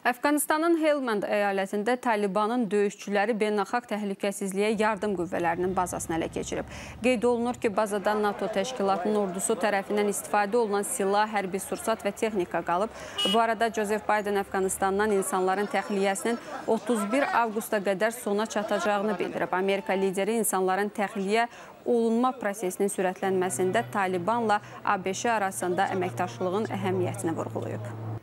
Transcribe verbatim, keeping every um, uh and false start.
Əfqanistanın Helmand əyalətində Talibanın döyüşçüləri beynəlxalq təhlükəsizliyə yardım qüvvələrinin bazasını ələ keçirib. Qeyd olunur ki, bazadan NATO təşkilatının ordusu tərəfindən istifadə olunan silah, hərbi sursat və texnika qalıb. Bu arada Joseph Biden Əfqanistandan insanların təxliyəsinin otuz bir avqusta qədər sona çatacağını bildirib. Amerika lideri insanların təxliyə olunma prosesinin sürətlənməsində Talibanla ABŞ arasında əməkdaşlığın əhəmiyyətini vurğulayıb.